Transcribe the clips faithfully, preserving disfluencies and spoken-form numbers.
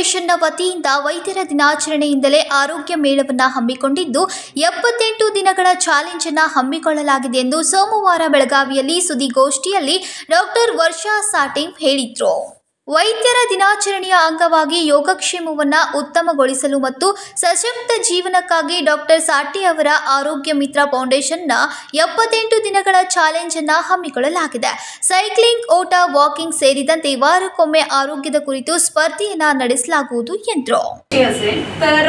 ಫೌಂಡೇಶನ್ನ ವತಿಯಿಂದ ವೈದ್ಯರ ದಿನಾಚರಣೆಯಿಂದಲೇ ಆರೋಗ್ಯ ಮೇಳವನ್ನು ಹಮ್ಮಿಕೊಂಡಿದ್ದು ಎಪ್ಪತ್ತೆಂಟು ದಿನಗಳ ಚಾಲೆಂಜ್ ಅನ್ನು ಹಮ್ಮಿಕೊಳ್ಳಲಾಗಿದೆ ಎಂದು ಸೋಮವಾರ ಬೆಳಗಾವಿಯಲ್ಲಿ ಸುದ್ದಿಗೋಷ್ಠಿಯಲ್ಲಿ ಡಾಕ್ಟರ್ ವರ್ಷಾ ಸಾಟೇಮ್ ಹೇಳಿದರು. ವೈದ್ಯರ ದಿನಾಚರಣೆಯ ಅಂಗವಾಗಿ ಯೋಗಕ್ಷೇಮವನ್ನು ಉತ್ತಮಗೊಳಿಸಲು ಮತ್ತು ಸಶಕ್ತ ಜೀವನಕ್ಕಾಗಿ ಡಾಕ್ಟರ್ ಸಾಟೆ ಅವರ ಆರೋಗ್ಯ ಮಿತ್ರ ಫೌಂಡೇಶನ್ನ ಎಪ್ಪತ್ತೆಂಟು ದಿನಗಳ ಚಾಲೆಂಜ್ ಅನ್ನು ಹಮ್ಮಿಕೊಳ್ಳಲಾಗಿದೆ. ಸೈಕ್ಲಿಂಗ್, ಓಟ, ವಾಕಿಂग ಸೇರಿದಂತೆ ವಾರಕ್ಕೊಮ್ಮೆ ಆರೋಗ್ಯದ ಕುರಿತು स्पर्धेಯನ್ನು ನಡೆಸಲಾಗುವುದು ಎಂದರು. तर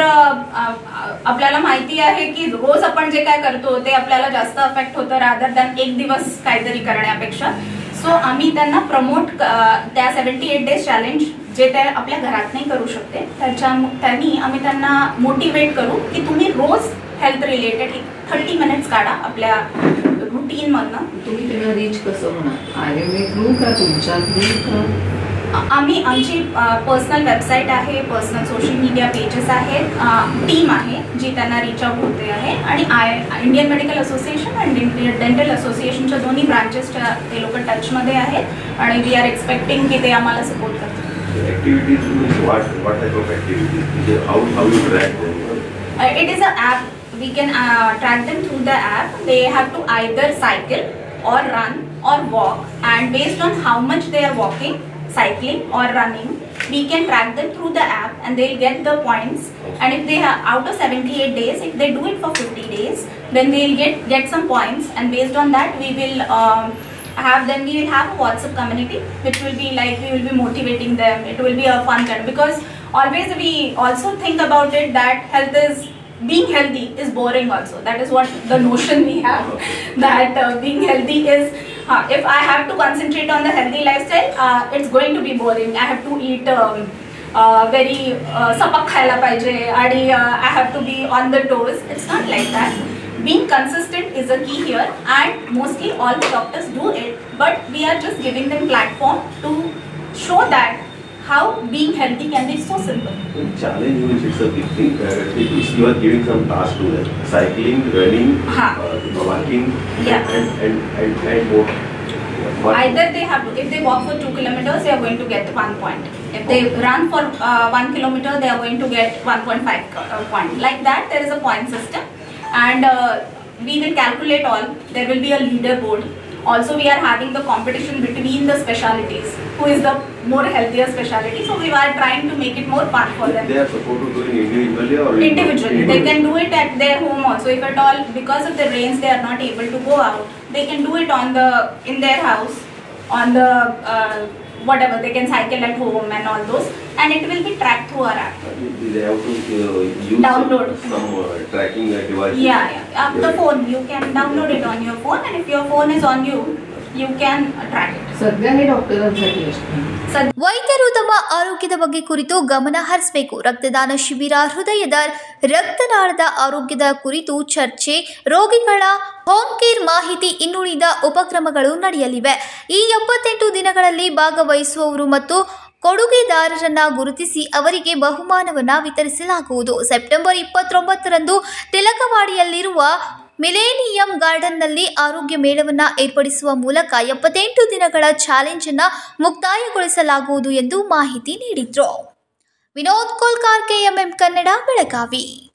आपल्याला माहिती आहे की रोज आपण जे काय करतो ते आपल्याला जास्त अफेक्ट होतं रादर दॅन एक दिवस काहीतरी करण्यापेक्षा. सो आम्ही त्यांना प्रमोट त्या सेव्हन्टी एट डेज चॅलेंज जे ते आपल्या घरात नाही करू शकते त्याच्या त्यांनी आम्ही त्यांना मोटिवेट करू की तुम्ही रोज हेल्थ रिलेटेड थर्टी मिनिट्स काढा आपल्या रुटीन मधनं. तुम्ही त्यांना रीच कसं होणार? आयुर्वेद थ्रू का तुमच्या थ्रू? आम्ही आमची पर्सनल वेबसाईट आहे, पर्सनल सोशल मीडिया पेजेस आहेत, टीम आहे जी त्यांना रीच आउट होते आहे आणि आय इंडियन मेडिकल असोसिएशन आणि डेंटल असोसिएशनच्या दोन्ही ब्रांचेसच्या ते लोक टचमध्ये आहेत आणि वी आर एक्सपेक्टिंग की ते आम्हाला सपोर्ट करतील. Activities means what what type of activities? How how you track them? Uh, it is an app. We can uh, track them through the app. They have to either cycle or run or walk, and based on how much they are walking, cycling or running, we can track them through the app and they'll get the points. And if they are out of seventy-eight days, if they do it for fifty days, then they'll get get some points, and based on that we will um, have them we will have a WhatsApp community which will be like we will be motivating them. It will be a fun kind, because always we also think about it that health is being healthy is boring also. That is what the notion we have, that uh, being healthy is uh, if I have to concentrate on the healthy lifestyle, uh, it's going to be boring. I have to eat um, uh, very sapak khayla pahiye and uh, I have to be on the toes. It's not like that. Being consistent is a key here, and mostly all the doctors do it, but we are just giving them platform to show that how being healthy can be so simple. Challenge means it's a big thing. Uh, you are giving some tasks to them: cycling, running, uh, walking, yeah. and and and, and more. What? Either they have to, if they walk for two kilometers, they are going to get one point. If they run for uh, one kilometer, they are going to get one point five uh, point. Like that, there is a point system, and uh, we will calculate all. There will be a leaderboard. Also, we are having the competition between the specialities. Who is the more healthier specialty? So we are trying to make it more fun for them. They are supposed to do it individually or individually. individually. They can do it at their home also. If at all, because of the rains, they are not able to go out. They can do it on the in their house, on the uh, whatever. They can cycle at home and all those, and it will be tracked through our app. They have to uh, use download some, some uh, tracking device. Yeah, yeah. Uh, the phone, you can download it on your phone, and if your phone is on you, you can track it. सध्या हे डॉक्टरांसाठी असतं. ವೈದ್ಯರು ತಮ್ಮ ಆರೋಗ್ಯದ ಬಗ್ಗೆ ಕುರಿತು ಗಮನ ಹರಿಸಬೇಕು. ರಕ್ತದಾನ ಶಿಬಿರ, ಹೃದಯದ ರಕ್ತನಾಳದ ಆರೋಗ್ಯದ ಕುರಿತು ಚರ್ಚೆ, ರೋಗಿಗಳ ಹೋಮ್ ಕೇರ್ ಮಾಹಿತಿ, ಇನ್ನುಳಿದ ಉಪಕ್ರಮಗಳು ನಡೆಯಲಿವೆ. ಈ ಎಪ್ಪತ್ತೆಂಟು ದಿನಗಳಲ್ಲಿ ಭಾಗವಹಿಸುವವರು ಮತ್ತು ಕೊಡುಗೆದಾರರನ್ನ ಗುರುತಿಸಿ ಅವರಿಗೆ ಬಹುಮಾನವನ್ನು ವಿತರಿಸಲಾಗುವುದು. ಸೆಪ್ಟೆಂಬರ್ ಇಪ್ಪತ್ತೊಂಬತ್ತರಂದು ತಿಲಕವಾಡಿಯಲ್ಲಿರುವ ಮಿಲೇನಿಯಂ ಗಾರ್ಡನ್ನಲ್ಲಿ ಆರೋಗ್ಯ ಮೇಳವನ್ನು ಏರ್ಪಡಿಸುವ ಮೂಲಕ ಎಪ್ಪತ್ತೆಂಟು ದಿನಗಳ ಚಾಲೆಂಜ್ ಅನ್ನು ಮುಕ್ತಾಯಗೊಳಿಸಲಾಗುವುದು ಎಂದು ಮಾಹಿತಿ ನೀಡಿದರು. ವಿನೋದ್ ಕೋಲ್ಕಾರ್, ಕೆಎಂಎಂ ಕನ್ನಡ, ಬೆಳಗಾವಿ.